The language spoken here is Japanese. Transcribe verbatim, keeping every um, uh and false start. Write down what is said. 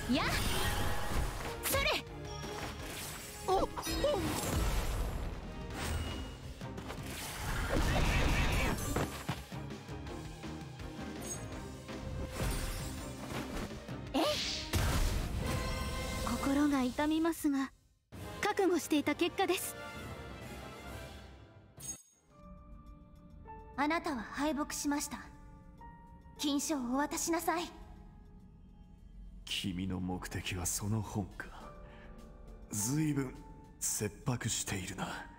やっそれ。 おおえい。心が痛みますが覚悟していた結果です。あなたは敗北しました。金賞をお渡しなさい。 君の目的はその本か。随分切迫しているな。